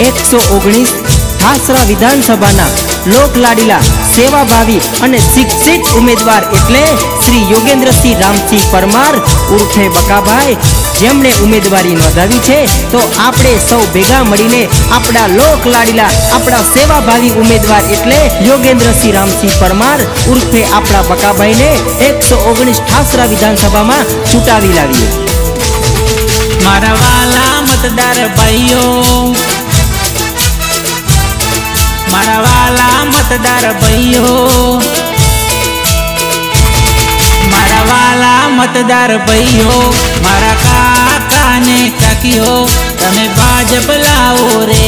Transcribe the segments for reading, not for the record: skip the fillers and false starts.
119 ઠાસરા વિધાનસભાના લોકલાડીલા સેવાભાવી અને શિક્ષિત ઉમેદવાર એટલે શ્રી યોગેન્દ્રસિંહ રામસિંહ પરમાર ઉર્ફે બકાભાઈ જેમણે ઉમેદવારી નોંધાવી છે। તો આપણે સૌ ભેગા મળીને આપણા લોકલાડીલા આપણા સેવાભાવી ઉમેદવાર એટલે યોગેન્દ્રસિંહ રામસિંહ પરમાર ઉર્ફે આપણા બકાભાઈને 119 ઠાસરા વિધાનસભામાં ચૂંટાવી લાવીએ। मारा वाला मतदार भाइयों, मारा वाला मतदार भाइयों, मारा वाला मतदार भाइयों, मारा काका ने काकियो तमे भाजप लाओ रे।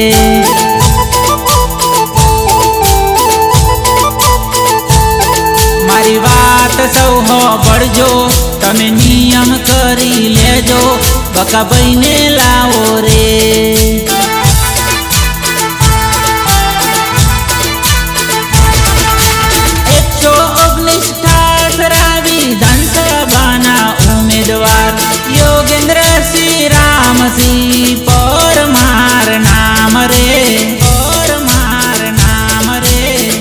मारी बात सौ हो बढ़जो, तमे नियम करी लेजो, बकाभाई ने लाओ रे। 119 ठासरा विधानसभाना उम्मीदवार योगेंद्रसिंह रामसिंह परमार नाम रे, परमार नाम रे।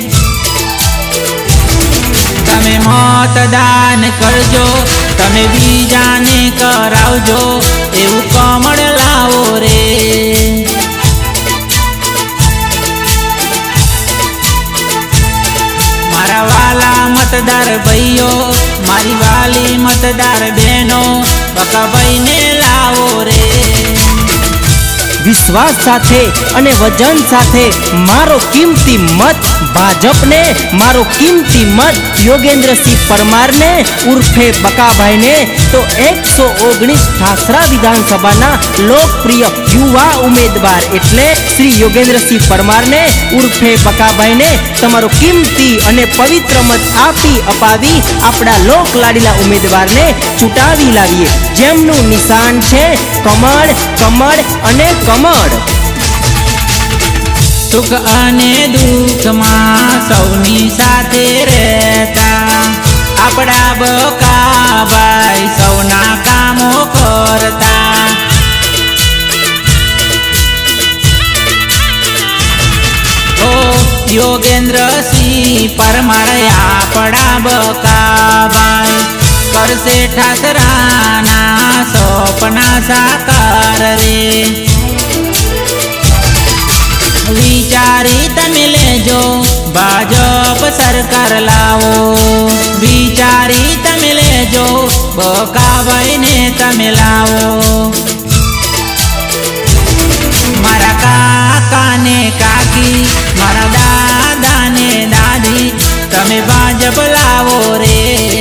तमे मतदान करजो, तमे बीजाने करावजो, एवं कमळ लावो रे। मारा वाला मतदार भाइयों, मारी वाली मतदार बहनों, बकाभाई ने लावो रे। विश्वास साथे अने वजन साथे मारो कीमती मत भाजप ने, मारो कीमती मत योगेंद्रसिंह परमार ने उर्फे बकाभाई ने। तो 119 ઠાસરા विधानसभा लोकप्रिय युवा उम्मीदवार एटले श्री योगेंद्रसिंह परमार ने उर्फे बकाभाई ने तमारो कीमती अने पवित्र मत आपी अपावी आपड़ा लोकलाडीला उम्मीदवार ने चूंटावी लावीए, जेमनुं निशान छे कमळ, कमळ अने कमळ। सुख अने दुख में सौनी साथे रहता आपड़ा बकाभाई सौना कामो करता। ओ योगेंद्रसिंह परमार आपड़ा बकाभाई करसे ठासराना सपना साकार रे। विचारी तमे लेजो, भाजप सरकार लावो, विचारी तमे लेजो, बकाभाई ने तमे लावो। मारा काका ने काकी, मारा दादा ने दादी, तमे भाजप लावो रे।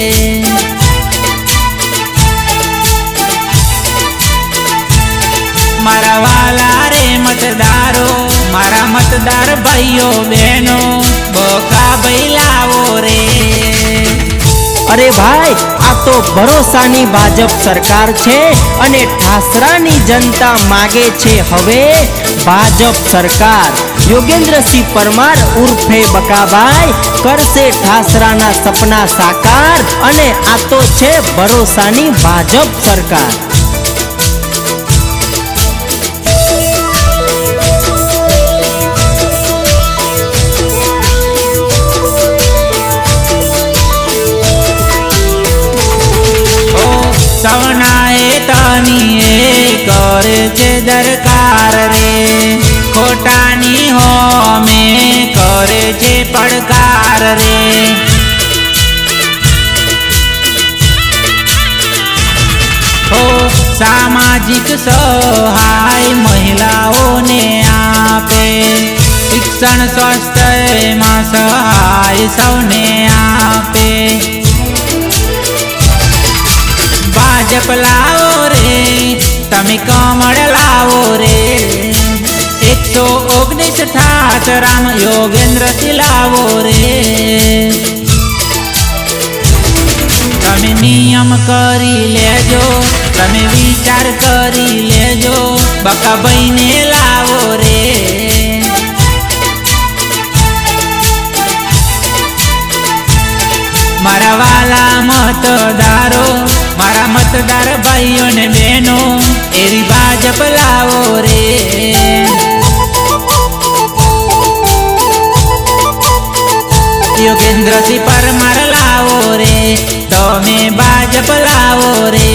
मारा वाला रे मतदारो, मारा मतदार भाइयों बहनों, बकाभाई लावो रे। अरे भाई आ तो भरोसानी भाजप सरकार छे अने ઠાસરાની जनता मागे छे हवे भाजप सरकार। योगेंद्रसिंह परमार उर्फे बकाभाई करसे ઠાસરાના सपना साकार अने आ तो छे भरोसानी भाजप सरकार। सवनाए तनीए करे छे दरकार रे, खोटानी हो में करे छे पड़कार रे। हो सामाजिक सहाय महिलाओं ने आपे, शिक्षण स्वास्थ्य में सहाय सौने आपे। भाजप लाओ रे, तमे कमळ लाओ रे। 119 ઠાસરા योगेंद्रसिंह लाओ रे। तमे नियम करी लेजो, तमे विचार करी लेजो, बकाभाई ने लाओ रे। मारा वाला मतदारो, मारा मतदार भाइयों ने बहनों, एरी भाजप लाओ रे। યોગેન્દ્રસિંહ પરમાર લાવો રે, તમે ભાજપ લાવો રે.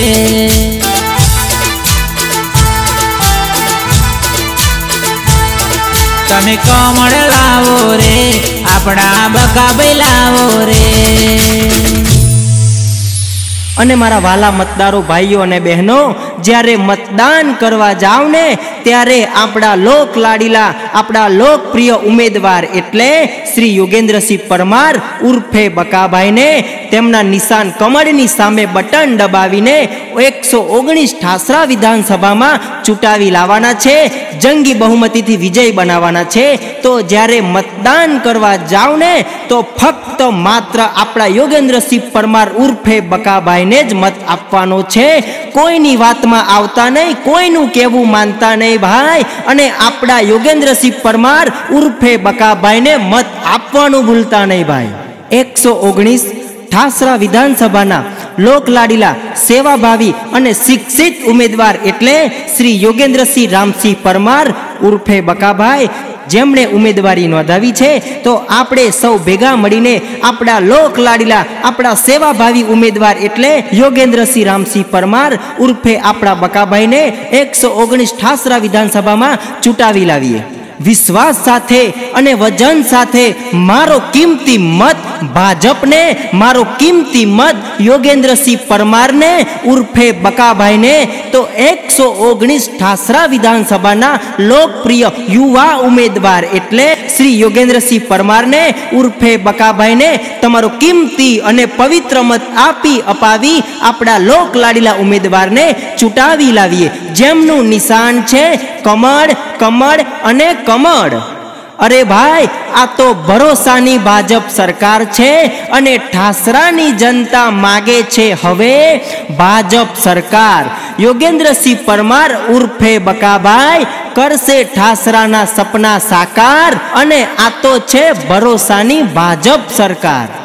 તમે કમળ લાવો રે, આપણા બકાભાઈ લાવો રે. અને મારા વાલા મતદારો ભાઈઓ અને બહેનો, જ્યારે મતદાન કરવા જાવ ને ત્યારે આપણા લોક લાડીલા, આપણા લોકપ્રિય ઉમેદવાર એટલે શ્રી યોગેન્દ્રસિંહ પરમાર ઉર્ફે બકાભાઈને તેમના નિશાન કમળની સામે બટન દબાવીને 119 ઠાસરા વિધાનસભામાં ચૂંટાવી લાવવાના છે, જંગી બહુમતીથી વિજય બનાવવાના છે. તો જ્યારે મતદાન કરવા જાવ ને તો ફક્ત માત્ર આપણા યોગેન્દ્રસિંહ પરમાર ઉર્ફે બકાભાઈને જ મત આપવાનો છે. કોઈની વાતમાં આવતા નહીં, કોઈનું કહેવું માનતા નહીં ભાઈ. અને આપણા યોગેન્દ્રસિંહ પરમાર ઉર્ફે બકાભાઈને મત આપવાનું ભૂલતા નહીં ભાઈ. 119 ઠાસરા વિધાનસભાના લોકલાડીલા, સેવાભાવી અને શિક્ષિત ઉમેદવાર એટલે શ્રી યોગેન્દ્રસિંહ રામસિંહ પરમાર ઉર્ફે બકાભાઈ, જેમણે ઉમેદવારી નોંધાવી છે. તો આપણે સૌ ભેગા મળીને આપણા લોકલાડીલા, આપણા સેવાભાવી ઉમેદવાર એટલે યોગેન્દ્રસિંહ રામસિંહ પરમાર ઉર્ફે આપણા બકાભાઈને 119 ઠાસરા વિધાનસભામાં ચૂંટાવી લાવીએ. વિશ્વાસ સાથે અને વજન સાથે મારો કિંમતી મત ભાજપને, મારો કિંમતી મત યોગેન્દ્રસિંહ પરમારને ઉર્ફે બકાભાઈને. તો 119 ઠાસરા વિધાનસભાના લોકપ્રિય યુવા ઉમેદવાર એટલે શ્રી યોગેન્દ્રસિંહ પરમારને ઉર્ફે બકાભાઈને તમારો કિંમતી અને પવિત્ર મત આપી અપાવી આપણા લોકલાડીલા ઉમેદવારને ચૂંટાવી લાવીએ, જેમનું નિશાન છે કમળ, કમળ અને કમળ. અરે ભાઈ, આ તો ભરોસાની ભાજપ સરકાર છે અને ઠાસરાની જનતા માગે છે હવે ભાજપ સરકાર. યોગેન્દ્રસિંહ પરમાર ઉર્ફે બકાભાઈ કરશે ઠાસરાના સપના સાકાર અને આ તો છે ભરોસાની ભાજપ સરકાર.